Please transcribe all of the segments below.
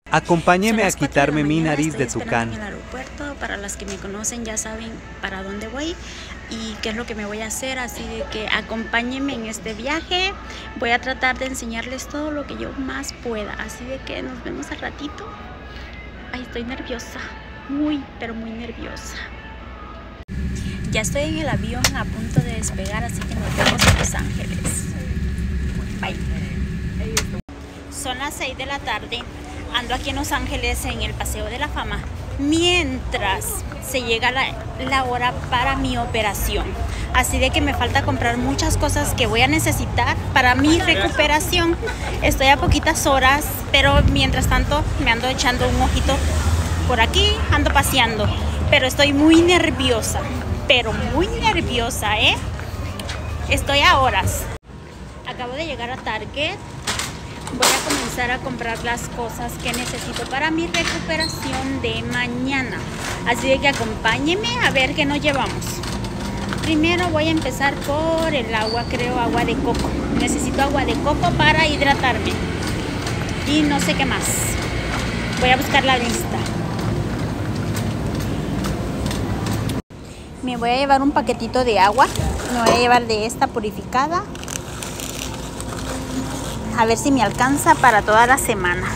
Acompáñeme a Son las 4 de la quitarme mi mañana, nariz estoy de esperando tucán. en el aeropuerto. Para las que me conocen ya saben para dónde voy y qué es lo que me voy a hacer, así de que acompáñenme en este viaje. Voy a tratar de enseñarles todo lo que yo más pueda, así de que nos vemos al ratito. Ay, estoy nerviosa, muy, pero muy nerviosa. Ya estoy en el avión a punto de despegar, así que nos vemos en Los Ángeles. Bye. Son las 6 de la tarde. Ando aquí en Los Ángeles en el Paseo de la Fama, mientras se llega la hora para mi operación. Así de que me falta comprar muchas cosas que voy a necesitar para mi recuperación. Estoy a poquitas horas, pero mientras tanto me ando echando un ojito por aquí, ando paseando. Pero estoy muy nerviosa, pero muy nerviosa, ¿eh? Estoy a horas. Acabo de llegar a Target. Voy a comenzar a comprar las cosas que necesito para mi recuperación de mañana. Así de que acompáñenme a ver qué nos llevamos. Primero voy a empezar por el agua, creo agua de coco. Necesito agua de coco para hidratarme. Y no sé qué más. Voy a buscar la lista. Me voy a llevar un paquetito de agua. Me voy a llevar de esta purificada. A ver si me alcanza para toda la semana.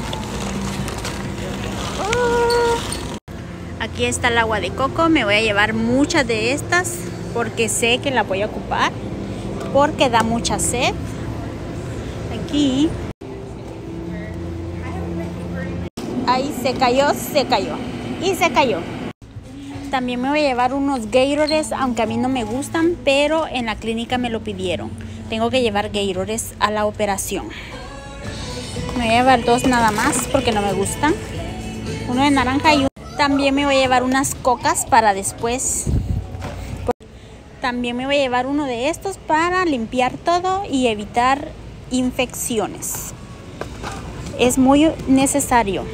Aquí está el agua de coco. Me voy a llevar muchas de estas porque sé que la voy a ocupar. Porque da mucha sed. Aquí. Ahí se cayó y se cayó. También me voy a llevar unos Gatorades, aunque a mí no me gustan, pero en la clínica me lo pidieron. Tengo que llevar Gatorades a la operación. Me voy a llevar dos nada más porque no me gustan. Uno de naranja y uno. También me voy a llevar unas cocas para después. También me voy a llevar uno de estos para limpiar todo y evitar infecciones. Es muy necesario.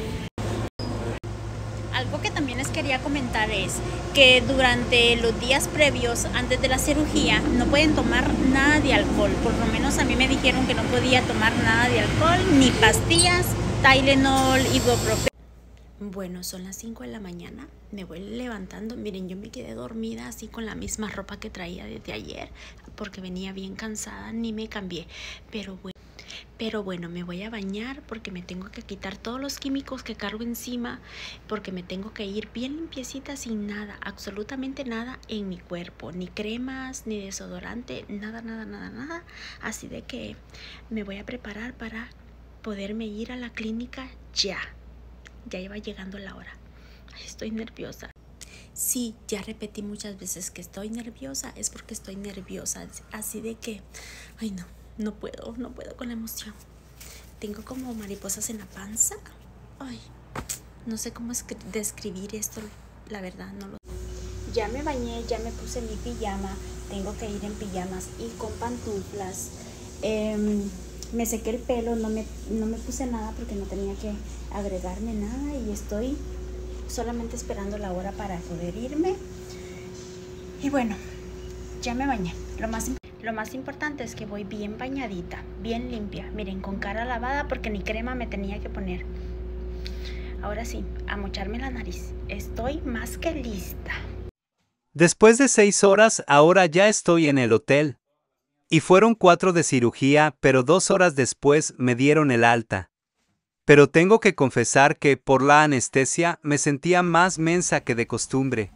Algo que también les quería comentar es que durante los días previos, antes de la cirugía, no pueden tomar nada de alcohol. Por lo menos a mí me dijeron que no podía tomar nada de alcohol, ni pastillas, Tylenol, ibuprofeno. Bueno, son las 5 de la mañana, me voy levantando. Miren, yo me quedé dormida así con la misma ropa que traía desde ayer, porque venía bien cansada, ni me cambié. Pero bueno, me voy a bañar porque me tengo que quitar todos los químicos que cargo encima, porque me tengo que ir bien limpiecita, sin nada, absolutamente nada en mi cuerpo, ni cremas, ni desodorante, nada, nada, nada, nada. Así de que me voy a preparar para poderme ir a la clínica ya. Ya iba llegando la hora. Ay, estoy nerviosa. Sí, ya repetí muchas veces que estoy nerviosa, es porque estoy nerviosa. Así de que, ay no puedo con la emoción. Tengo como mariposas en la panza. Ay, no sé cómo describir esto, la verdad, no lo sé. Ya me bañé, ya me puse mi pijama. Tengo que ir en pijamas y con pantuflas. Me sequé el pelo, no me puse nada porque no tenía que agregarme nada y estoy solamente esperando la hora para poder irme. Y bueno, ya me bañé. Lo más importante es que voy bien bañadita, bien limpia. Miren, con cara lavada porque ni crema me tenía que poner. Ahora sí, a mocharme la nariz. Estoy más que lista. Después de 6 horas, ahora ya estoy en el hotel. Y fueron 4 de cirugía, pero 2 horas después me dieron el alta. Pero tengo que confesar que, por la anestesia, me sentía más mensa que de costumbre.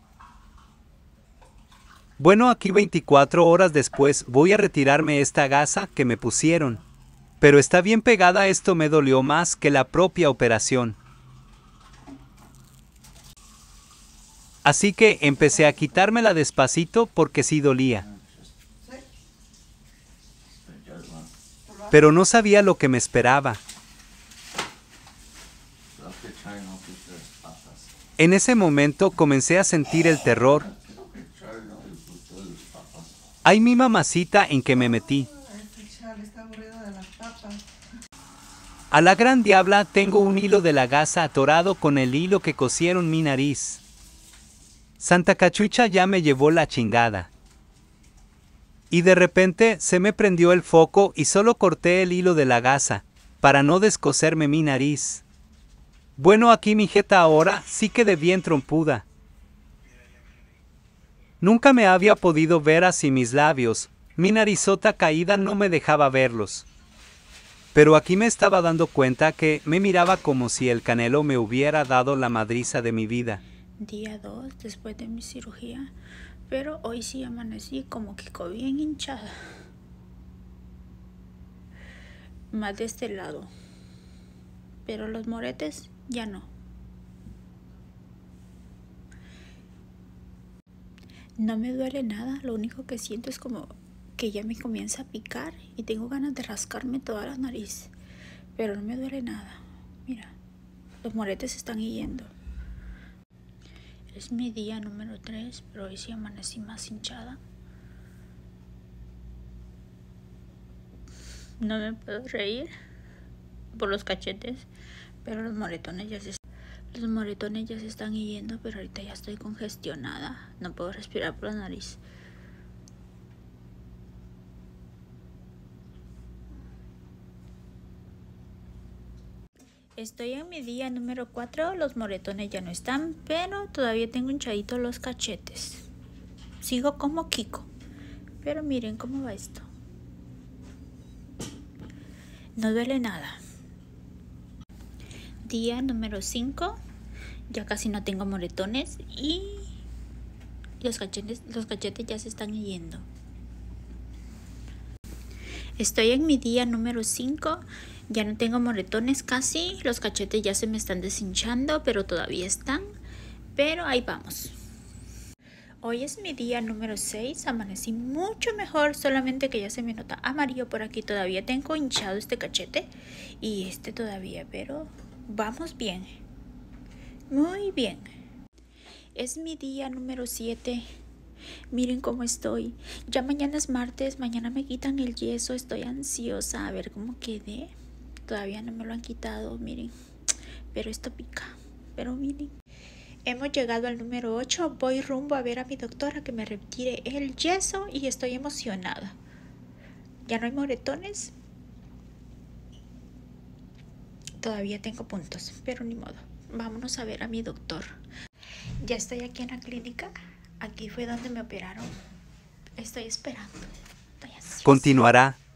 Bueno, aquí 24 horas después voy a retirarme esta gasa que me pusieron. Pero está bien pegada, esto me dolió más que la propia operación. Así que empecé a quitármela despacito porque sí dolía. Pero no sabía lo que me esperaba. En ese momento comencé a sentir el terror. ¡Ay, mi mamacita en que me metí! A la gran diabla, tengo un hilo de la gasa atorado con el hilo que cosieron mi nariz. Santa Cachucha ya me llevó la chingada. Y de repente se me prendió el foco y solo corté el hilo de la gasa, para no descoserme mi nariz. Bueno, aquí mi jeta ahora sí quedé bien trompuda. Nunca me había podido ver así mis labios, mi narizota caída no me dejaba verlos. Pero aquí me estaba dando cuenta que me miraba como si el Canelo me hubiera dado la madriza de mi vida. Día 2 después de mi cirugía, pero hoy sí amanecí como que bien hinchada. Más de este lado. Pero los moretes ya no. No me duele nada, lo único que siento es como que ya me comienza a picar y tengo ganas de rascarme toda la nariz. Pero no me duele nada. Mira, los moretes están yendo. Es mi día número 3, pero hoy sí amanecí más hinchada. No me puedo reír por los cachetes, pero los moretones ya se están yendo, pero ahorita ya estoy congestionada. No puedo respirar por la nariz. Estoy en mi día número 4, los moretones ya no están, pero todavía tengo hinchaditos los cachetes. Sigo como Kiko, pero miren cómo va esto. No duele nada. Día número 5, ya casi no tengo moretones y los cachetes ya se están yendo. Estoy en mi día número 5, ya no tengo moretones casi, los cachetes ya se me están deshinchando, pero todavía están, pero ahí vamos. Hoy es mi día número 6, amanecí mucho mejor, solamente que ya se me nota amarillo por aquí, todavía tengo hinchado este cachete y este todavía, pero vamos bien, muy bien. Es mi día número 7. Miren cómo estoy. Ya mañana es martes, mañana me quitan el yeso. Estoy ansiosa a ver cómo quedé. Todavía no me lo han quitado, miren. Pero esto pica. Pero miren. Hemos llegado al número 8. Voy rumbo a ver a mi doctora que me retire el yeso y estoy emocionada. Ya no hay moretones. Todavía tengo puntos, pero ni modo. Vámonos a ver a mi doctor. Ya estoy aquí en la clínica. Aquí fue donde me operaron. Estoy esperando. Estoy ansiosa. Continuará.